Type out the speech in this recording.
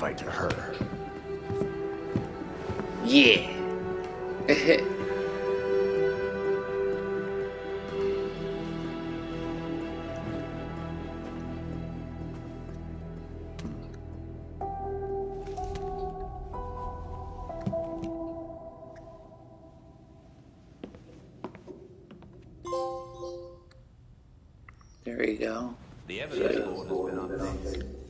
fight her. Yeah. There we go. The evidence board has been updated.